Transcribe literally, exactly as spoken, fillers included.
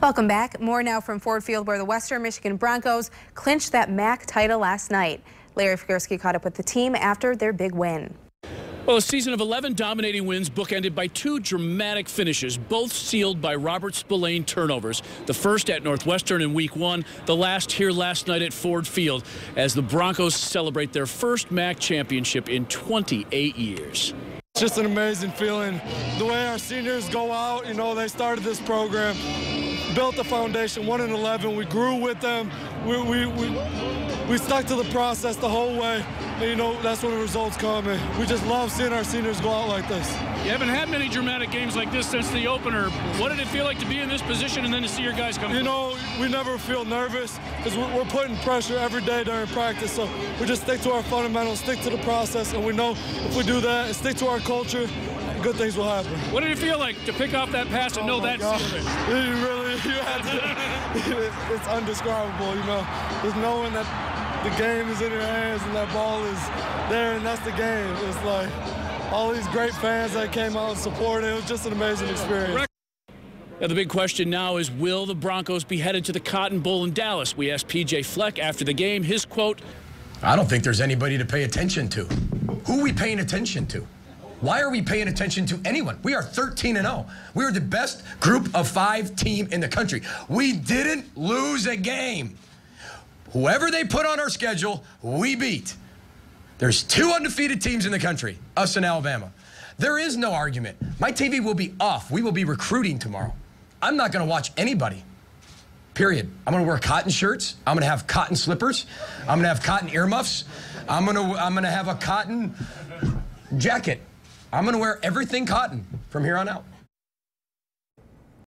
Welcome back. More now from Ford Field, where the Western Michigan Broncos clinched that M A C title last night. Larry Figurski caught up with the team after their big win. Well, a season of eleven dominating wins bookended by two dramatic finishes, both sealed by Robert Spillane turnovers. The first at Northwestern in week one, the last here last night at Ford Field, as the Broncos celebrate their first M A C championship in twenty-eight years. It's just an amazing feeling. The way our seniors go out, you know, they started this program, built the foundation, one in eleven. We grew with them. We, we, we, we stuck to the process the whole way. And, you know, that's when the results come. And we just love seeing our seniors go out like this. You haven't had many dramatic games like this since the opener. What did it feel like to be in this position and then to see your guys come? You know, we never feel nervous because we're, we're putting pressure every day during practice. So we just stick to our fundamentals, stick to the process, and we know if we do that and stick to our culture, good things will happen. What did it feel like to pick off that pass and oh know that sealed it? You really, you had to, it's undescribable, you know. Just knowing that the game is in your hands and that ball is there and that's the game. It's like all these great fans that came out and supported. It was just an amazing experience. Now, the big question now is, will the Broncos be headed to the Cotton Bowl in Dallas? We asked P J Fleck after the game. His quote, I don't think there's anybody to pay attention to. Who are we paying attention to? Why are we paying attention to anyone? We are thirteen and oh. We are the best group of five team in the country. We didn't lose a game. Whoever they put on our schedule, we beat. There's two undefeated teams in the country, us and Alabama. There is no argument. My T V will be off. We will be recruiting tomorrow. I'm not going to watch anybody, period. I'm going to wear cotton shirts. I'm going to have cotton slippers. I'm going to have cotton earmuffs. I'm going to, I'm going to have a cotton jacket. I'm going to wear everything cotton from here on out.